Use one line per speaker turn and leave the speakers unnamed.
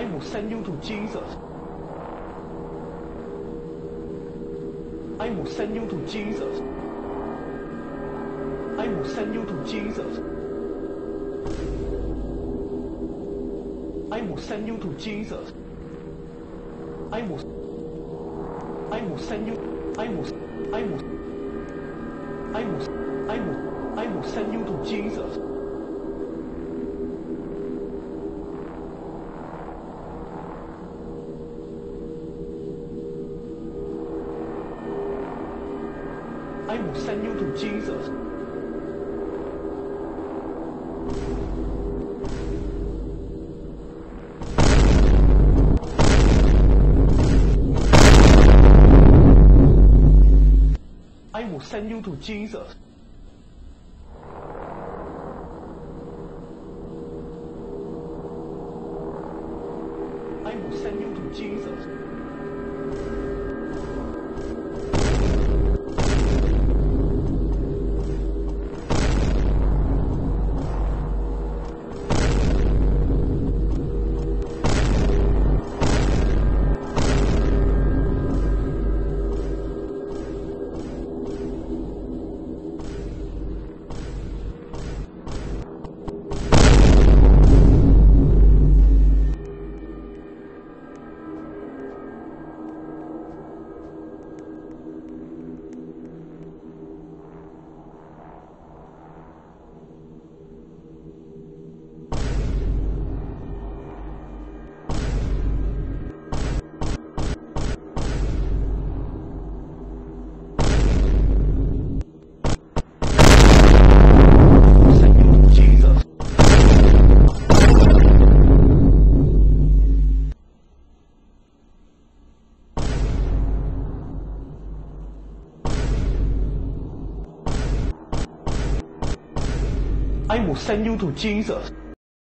I will send you to Jesus. I will send you to Jesus. I will send you to Jesus. I will send you to Jesus. I will send you. I will send you to Jesus. I will send you to Jesus. I will send you to Jesus. I will send you to Jesus. I will send you to Jesus.